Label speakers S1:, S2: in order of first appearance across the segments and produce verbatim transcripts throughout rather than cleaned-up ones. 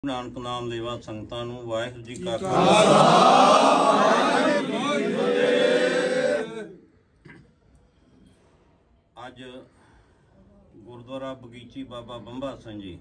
S1: नानक नाम लेवा संगतां नूं वाहिगुरू जी का खालसा। अज गुरुद्वारा बगीची बाबा बंबा सिंह जी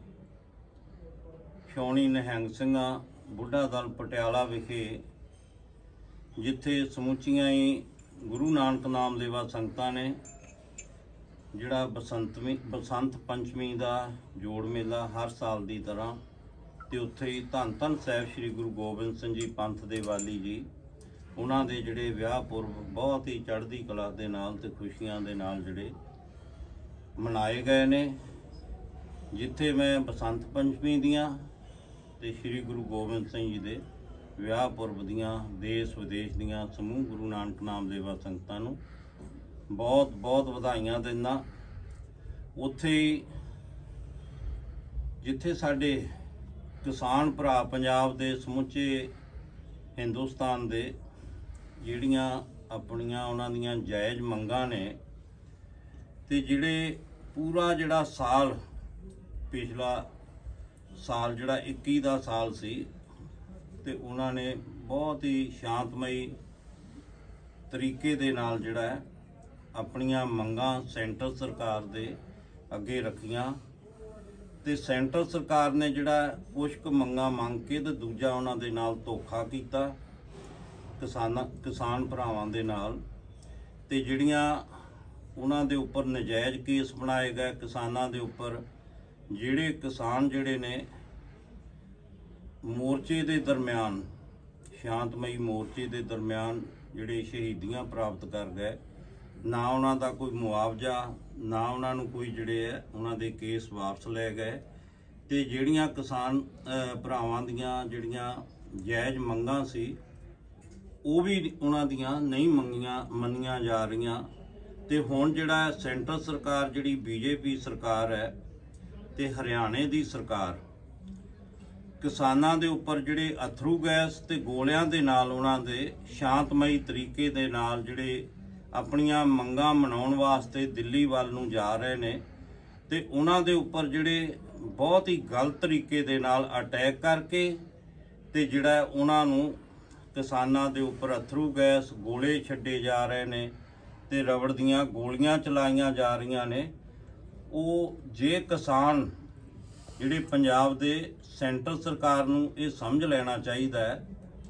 S1: छौणी निहंग सिंघां बुढ़ा दल पटियाला विखे जिथे समूचियां ही गुरु नानक नाम लेवा संगतां ने जिहड़ा बसंतवी बसंत पंचमी का जोड़ मेला हर साल की तरह तो उत्थे ही धन धन साहिब श्री गुरु गोबिंद सिंह जी पंथ दे वाली जी उन्हां दे जिहड़े विआह पुरब बहुत ही चढ़दी कला दे नाल ते खुशियां दे नाल जिहड़े मनाए गए ने। जिथे मैं बसंत पंचमी दियां ते श्री गुरु गोबिंद सिंह जी दे विआह पुरब दियां देश विदेश दियां समूह गुरु नानक नाम लेवा संगतां नूं बहुत बहुत वधाइयां दिंदा। उत्थे जिथे साडे किसान भरा पंजाब दे समुचे हिंदुस्तान दे जिहड़ियां अपनियां उन्हां दियां जायज़ मंगां ने ते जिहड़े पूरा जिहड़ा साल पिछला साल जिहड़ा इक्की दा साल सी ते उन्हां ने बहुत ही शांतमई तरीके दे नाल जिहड़ा है अपनियां मंगां सेंटर सरकार दे अगे रखियां ते सेंटर सरकार ने जिहड़ा कुछ क मंगां मंग के ते दूजा उन्हां दे नाल धोखा कीता किसान किसान भरावां दे नाल ते जिहड़ियां उन्हां दे उपर नजायज़ केस बनाए गए किसानां दे उपर जिहड़े किसान जिहड़े ने मोर्चे दे दरम्यान शांतमई मोर्चे दे दरम्यान जिहड़े शहीदियां प्राप्त कर गए ना उन्हां दा कोई मुआवजा ना उन्हां नूं कोई जिहड़े है उन्हां दे केस वापस लै गए ते जिहड़ियां किसान भरावां दियां जिहड़ियां जायज़ मंगां सी वो भी उन्हां दियां नहीं मंगियां मन्नियां जा रहीआं ते हुण जिहड़ा सेंटर सरकार जिहड़ी बीजेपी सरकार है ते हरियाणे दी सरकार किसानां दे उपर जिहड़े अथरू गैस ते गोलियां दे नाल उन्हां दे शांतमई तरीके दे नाल जिहड़े अपनियां मंगां मनाउण वास्ते दिल्ली वल नूं जा रहे ने ते उन्हां दे उपर जिहड़े बहुत ही गलत तरीके दे नाल अटैक करके ते जिहड़ा उन्हां नूं किसानां दे उपर अथरू गैस गोले छड्डे जा रहे ने ते रबड़ दीयां गोलियां चलाईयां जा रहीआं ने। वो जे किसान जिहड़े पंजाब दे सेंटर सरकार नूं इह समझ लैना चाहीदा है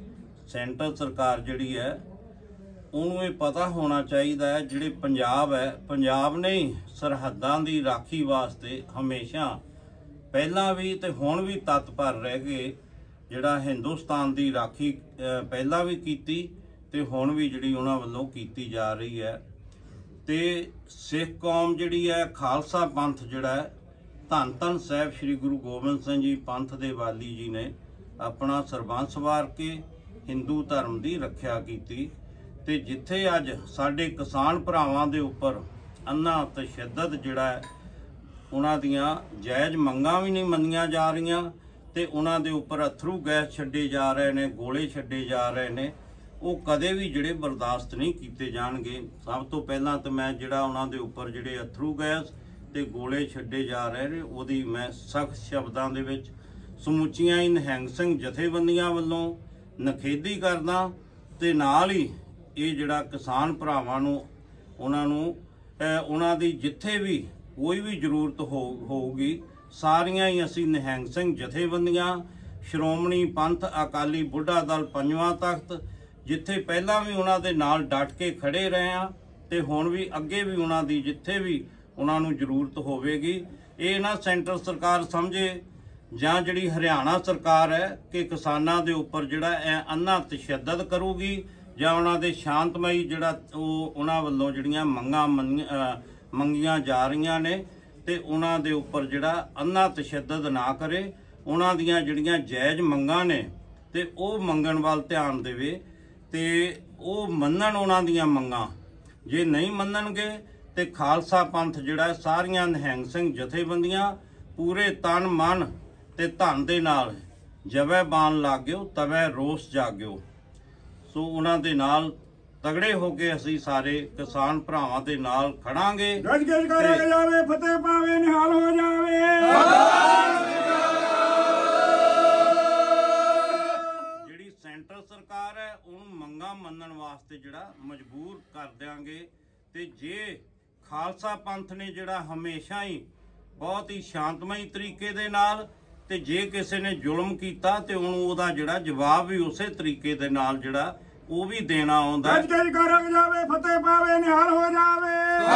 S1: सेंटर सरकार जिहड़ी है उन्होंने ये पता होना चाहिए है जिहड़े पंजाब है पंजाब ने सरहदां दी राखी वास्ते हमेशा पहला भी तो हुण भी तत्पर रह गए जिहड़ा हिंदुस्तान दी राखी पहला भी कीती ते हुण भी जिहड़ी उन्हां वल्लों कीती जा रही है। ते सिख कौम जिहड़ी है खालसा पंथ जिहड़ा है धन धन साहिब श्री गुरु गोबिंद सिंह जी पंथ दे वाली जी ने अपना सरबंस वार के हिंदू धर्म की रखिया की ते जिथे अज साडे किसान भरावां दे उपर अन्ना तशद्दद जिहड़ा है उन्हां दियां जायज़ मंगां भी नहीं मन्नियां जा रहीआं ते उन्हां दे उपर अथरू गैस छड्डे जा रहे ने गोले छड्डे जा रहे ने वो कदे भी जिहड़े बर्दाश्त नहीं कीते जाणगे। सब तो पहलां तो मैं जिहड़ा उन्हां दे उपर जिहड़े अथरू गैस ते गोले छड्डे जा रहे ने उहदी मैं सख्त शब्दां दे विच समूचियां ही निहंग सिंह जथेबंदियां वल्लों नखेधी करदा ते नाल ही ये जिहड़ा किसान भरावां नूं उन्हां नूं उन्हां दी जिथे भी कोई भी जरूरत हो होगी सारियां ही असीं निहंग सिंह जथेबंदियां श्रोमणी पंथ अकाली बुढ़ा दल पंजवां तख्त जिथे पहला भी उन्हां दे नाल डट के खड़े रहे हैं ते हुण भी अगे भी उन्हां दी जिथे भी उन्हां नूं जरूरत होवेगी। ये ना सेंटर सरकार समझे जां जिहड़ी हरियाणा सरकार है कि किसानां दे उपर जिहड़ा अन्ना तशद्दद करूगी जां उन्हां दे शांतमई जिहड़ा उन्हां वल्लों जिहड़ियां मंगां मंगियां जा रहीआं ने ते उन्हां दे उपर जिहड़ा अन्ना तशद्दद ना करे उन्हां दियां जिहड़ियां जायज़ मंगां ने ते ओह मंगण वल ध्यान देवे ते ओह मन्नण उन्हां दियां मंगां जे नहीं मन्नणगे ते खालसा पंथ जिहड़ा सारियां निहंग सिंह जथेबंदियां पूरे तन मन ते धन दे नाल जवै बाण लाग्यो तवै रोस जाग्यो। सो उन्हां दे नाल तगड़े होके असीं सारे किसान भरावां दे नाल खड़ांगे। गज गज करे जावे फतेह पावे निहाल हो जावे। ਮੰਗਾਂ ਮੰਨਣ ਵਾਸਤੇ ਜਿਹੜਾ ਮਜਬੂਰ ਕਰ ਦਿਆਂਗੇ। ਤੇ ਜੇ ਖਾਲਸਾ ਪੰਥ ਨੇ ਜਿਹੜਾ ਹਮੇਸ਼ਾ ਹੀ ਬਹੁਤ ਹੀ ਸ਼ਾਂਤਮਈ ਤਰੀਕੇ ਦੇ ਨਾਲ, ਤੇ ਜੇ ਕਿਸੇ ਨੇ ਜ਼ੁਲਮ ਕੀਤਾ ਤੇ ਉਹਨੂੰ ਉਹਦਾ ਜਿਹੜਾ ਜਵਾਬ ਵੀ ਉਸੇ ਤਰੀਕੇ ਦੇ ਨਾਲ ਜਿਹੜਾ ਉਹ ਵੀ ਦੇਣਾ ਆਉਂਦਾ।
S2: ਗੱਜ ਗੱਜ ਕਰ ਜਾਵੇ, ਫਤਿਹ ਪਾਵੇ, ਨਿਹਾਲ ਹੋ ਜਾਵੇ।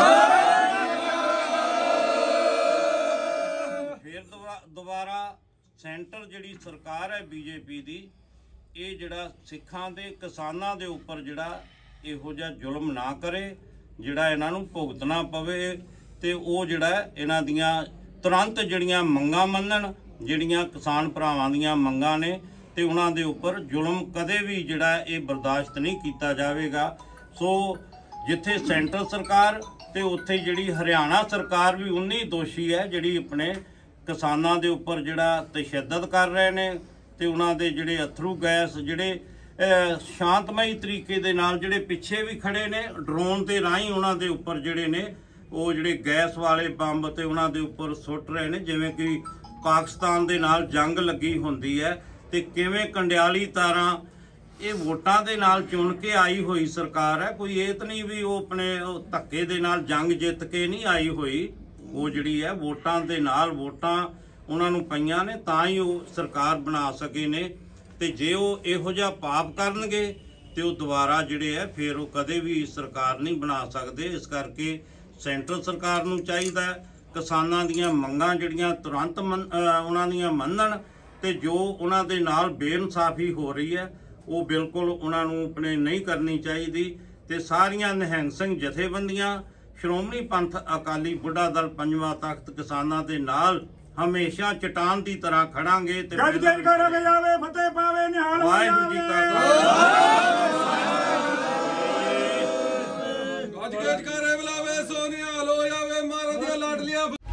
S1: ਫਿਰ ਦੁਬਾਰਾ ਸੈਂਟਰ ਜਿਹੜੀ ਸਰਕਾਰ ਹੈ ਬੀਜੇਪੀ ਦੀ, ਇਹ ਜਿਹੜਾ ਸਿੱਖਾਂ ਦੇ ਕਿਸਾਨਾਂ ਦੇ ਉੱਪਰ ਜਿਹੜਾ ਇਹੋ ਜਿਹਾ ਜ਼ੁਲਮ ਨਾ ਕਰੇ, ਜਿਹੜਾ ਇਹਨਾਂ ਨੂੰ ਭੁਗਤਣਾ ਪਵੇ, ਤੇ ਉਹ ਜਿਹੜਾ ਇਹਨਾਂ ਦੀਆਂ ਤੁਰੰਤ ਜਿਹੜੀਆਂ ਮੰਗਾਂ ਮੰਨਣ, ਜਿਹੜੀਆਂ ਕਿਸਾਨ ਭਰਾਵਾਂ ਦੀਆਂ ਮੰਗਾਂ ਨੇ, ਤੇ ਉਹਨਾਂ ਦੇ ਉੱਪਰ ਜ਼ੁਲਮ ਕਦੇ ਵੀ ਜਿਹੜਾ ਇਹ ਬਰਦਾਸ਼ਤ ਨਹੀਂ ਕੀਤਾ ਜਾਵੇਗਾ। ਸੋ ਜਿੱਥੇ ਸੈਂਟਰ ਸਰਕਾਰ ਤੇ ਉੱਥੇ ਜਿਹੜੀ ਹਰਿਆਣਾ ਸਰਕਾਰ ਵੀ ਉਨੀ ਦੋਸ਼ੀ ਹੈ, ਜਿਹੜੀ ਆਪਣੇ ਕਿਸਾਨਾਂ ਦੇ ਉੱਪਰ ਜਿਹੜਾ ਤਸ਼ੱਦਦ ਕਰ ਰਹੇ ਨੇ, ਤੇ ਉਹਨਾਂ ਦੇ ਜਿਹੜੇ ਅਥਰੂ ਗੈਸ ਜਿਹੜੇ ਸ਼ਾਂਤਮਈ ਤਰੀਕੇ ਦੇ ਨਾਲ ਜਿਹੜੇ ਪਿੱਛੇ ਵੀ ਖੜੇ ਨੇ, ਡਰੋਨ ਦੇ ਰਾਹੀਂ ਉਹਨਾਂ ਦੇ ਉੱਪਰ ਜਿਹੜੇ ਨੇ ਉਹ ਜਿਹੜੇ ਗੈਸ ਵਾਲੇ ਬੰਬ ਤੇ ਉਹਨਾਂ ਦੇ ਉੱਪਰ ਸੁੱਟ ਰਹੇ ਨੇ, ਜਿਵੇਂ ਕਿ ਪਾਕਿਸਤਾਨ ਦੇ ਨਾਲ ਜੰਗ ਲੱਗੀ ਹੁੰਦੀ ਹੈ। ਤੇ ਕਿਵੇਂ ਕੰਡਿਆਲੀ ਤਾਰਾਂ, ਇਹ ਵੋਟਾਂ ਦੇ ਨਾਲ ਚੁਣ ਕੇ ਆਈ ਹੋਈ ਸਰਕਾਰ ਹੈ, ਕੋਈ ਇਹ ਤਾਂ ਨਹੀਂ ਵੀ ਉਹ ਆਪਣੇ ਧੱਕੇ ਦੇ ਨਾਲ ਜੰਗ ਜਿੱਤ ਕੇ ਨਹੀਂ ਆਈ ਹੋਈ। ਉਹ ਜਿਹੜੀ ਹੈ ਵੋਟਾਂ ਦੇ ਨਾਲ, ਵੋਟਾਂ ਉਹਨਾਂ ਨੂੰ ਪਈਆਂ ਨੇ ਤਾਂ ਹੀ ਉਹ ਸਰਕਾਰ ਬਣਾ ਸਕੇ ਨੇ। ਤੇ ਜੇ ਉਹ ਇਹੋ ਜਿਹਾ ਪਾਪ ਕਰਨਗੇ ਤੇ ਉਹ ਦੁਬਾਰਾ ਜਿਹੜੇ ਹੈ ਫਿਰ ਉਹ ਕਦੇ ਵੀ ਸਰਕਾਰ ਨਹੀਂ ਬਣਾ ਸਕਦੇ। ਇਸ ਕਰਕੇ ਸੈਂਟਰ ਸਰਕਾਰ ਨੂੰ ਚਾਹੀਦਾ ਕਿਸਾਨਾਂ ਦੀਆਂ ਮੰਗਾਂ ਜਿਹੜੀਆਂ ਤੁਰੰਤ ਉਹਨਾਂ ਦੀਆਂ ਮੰਨਣ, ਤੇ ਜੋ ਉਹਨਾਂ ਦੇ ਨਾਲ ਬੇਇਨਸਾਫੀ ਹੋ ਰਹੀ ਹੈ ਉਹ ਬਿਲਕੁਲ ਉਹਨਾਂ ਨੂੰ ਆਪਣੇ ਨਹੀਂ ਕਰਨੀ ਚਾਹੀਦੀ। ਤੇ ਸਾਰੀਆਂ ਨਿਹੰਗ ਸਿੰਘ ਜਥੇਬੰਦੀਆਂ, ਸ਼੍ਰੋਮਣੀ ਪੰਥ ਅਕਾਲੀ ਬੁੱਢਾ ਦਲ, ਪੰਜਵਾਂ ਤਖਤ ਕਿਸਾਨਾਂ ਦੇ ਨਾਲ ਹਮੇਸ਼ਾ ਚਟਾਨ ਦੀ ਤਰ੍ਹਾਂ ਖੜਾਂਗੇ। ਤੇ
S2: ਗੱਜ ਗੱਜ ਕਰ ਜਾਵੇ, ਫਤਿਹ ਪਾਵੇ, ਨਿਹਾਲ ਹੋ ਜਾਵੇ।
S1: ਵਾਹਿਗੁਰੂ ਜੀ ਕਾ ਖਾਲਸਾ।
S3: ਗੱਜ ਗੱਜ ਕਰ ਬੁਲਾਵੇ, ਸੋ ਨਿਹਾਲ ਹੋ ਜਾਵੇ। ਮਾਰਾਂ ਦੀਆਂ ਲਾਡਲੀਆਂ